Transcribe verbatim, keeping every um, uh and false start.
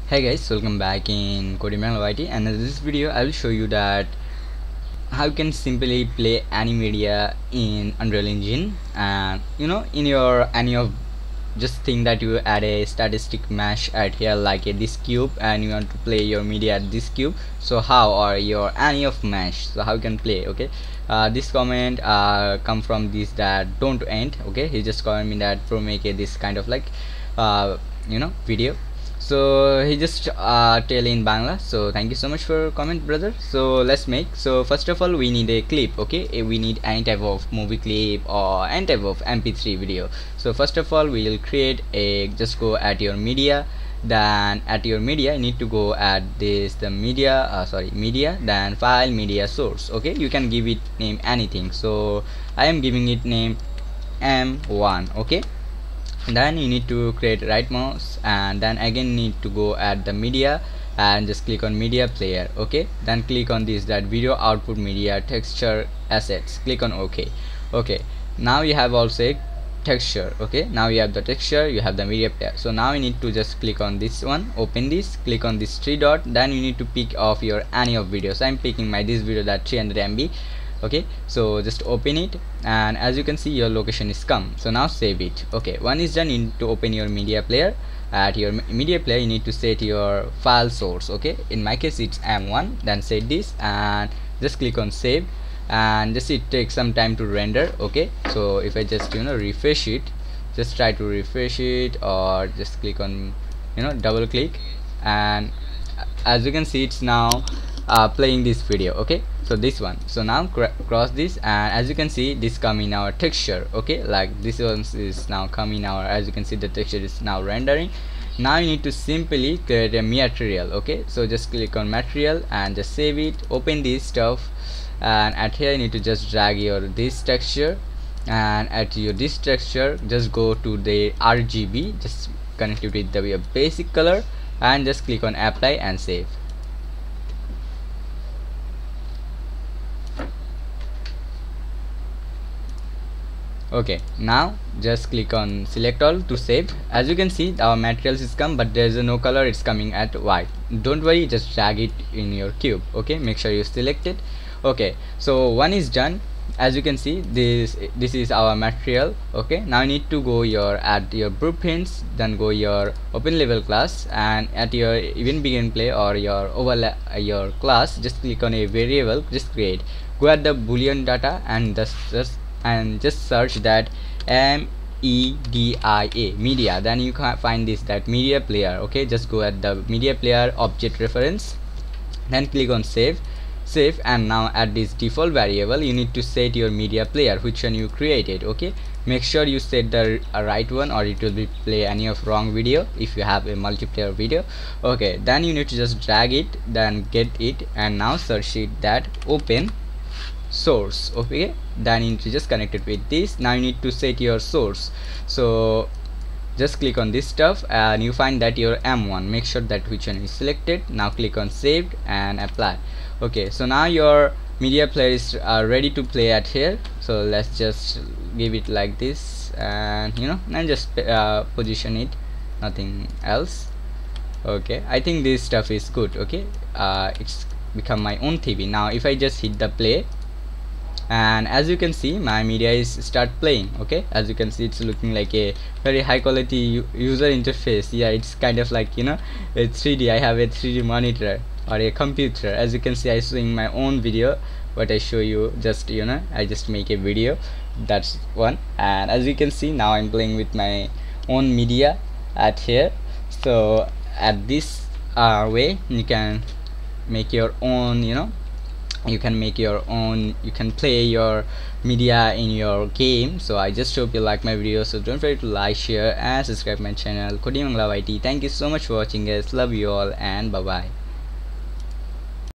Hey guys, welcome back in Coding Y T, and in this video I will show you that how you can simply play any media in Unreal Engine. And you know, in your any of just think that you add a statistic mesh at here like a this cube, and you want to play your media at this cube. So how, or your any of mesh, so how you can play? Okay, uh, this comment uh, come from this that don't end. Okay, he just comment me that pro make a this kind of like uh, you know video. So he just uh, tell in Bangla. So thank you so much for comment, brother. So let's make. So first of all, we need a clip. Okay, Eh, we need any type of movie clip or any type of M P three video. So first of all, we will create a, just go at your media. Then at your media you need to go at this the media uh, sorry media, then file, media source. Okay, you can give it name anything. So I am giving it name M one. Okay, then you need to create right mouse, and then again need to go at the media and just click on media player. Okay, then click on this that video output media texture assets, click on OK. Okay, now you have also a texture. Okay, now you have the texture, you have the media player. So now you need to just click on this one, open this, click on this three dot, then you need to pick off your any of videos. I'm picking my this video that three hundred M B. Okay, so just open it, and as you can see your location is come. So now save it. Okay, one is done. You need to open your media player. At your media player you need to set your file source. Okay, in my case it's M one. Then set this and just click on save, and just it takes some time to render. Okay, so if I just you know refresh it, just try to refresh it, or just click on you know double click, and as you can see it's now uh, playing this video. Okay, so this one. So now cross this, and as you can see this come in our texture. Okay, like this one is now coming our, as you can see the texture is now rendering. Now you need to simply create a material. Okay, so just click on material and just save it, open this stuff, and at here you need to just drag your this texture, and at your this texture just go to the R G B, just connect it with the basic color, and just click on apply and save. Okay, now just click on select all to save. As you can see our materials is come, but there is no color, it's coming at white. Don't worry, just drag it in your cube. Okay, make sure you select it. Okay, so one is done. As you can see this this is our material. Okay, now you need to go your at your blueprints, then go your open level class, and at your event begin play or your overlap uh, your class, just click on a variable, just create, go at the boolean data, and just, just and just search that M E D I A media, then you can find this that media player. Okay, just go at the media player object reference, then click on save save and now at this default variable you need to set your media player, which one you created. Okay, make sure you set the uh, right one, or it will be play any of wrong video if you have a multiplayer video. Okay, then you need to just drag it, then get it, and now search it that open source. Okay, then you need to just connect it with this. Now you need to set your source, so just click on this stuff and you find that your M one, make sure that which one is selected. Now click on saved and apply. Okay, so now your media player is uh, ready to play at here. So let's just give it like this, and you know and just uh, position it, nothing else. Okay, I think this stuff is good. Okay, uh, it's become my own T V. Now if I just hit the play, and as you can see my media is start playing. Okay, as you can see it's looking like a very high quality user interface. Yeah, it's kind of like you know it's three D. I have a three D monitor or a computer. As you can see I showing my own video, but I show you just you know I just make a video, that's one. And as you can see now I'm playing with my own media at here. So at this uh, way you can make your own you know you can make your own you can play your media in your game. So I just hope you like my video, so don't forget to like, share and subscribe my channel Coding Y T. Thank you so much for watching guys, love you all, and bye bye.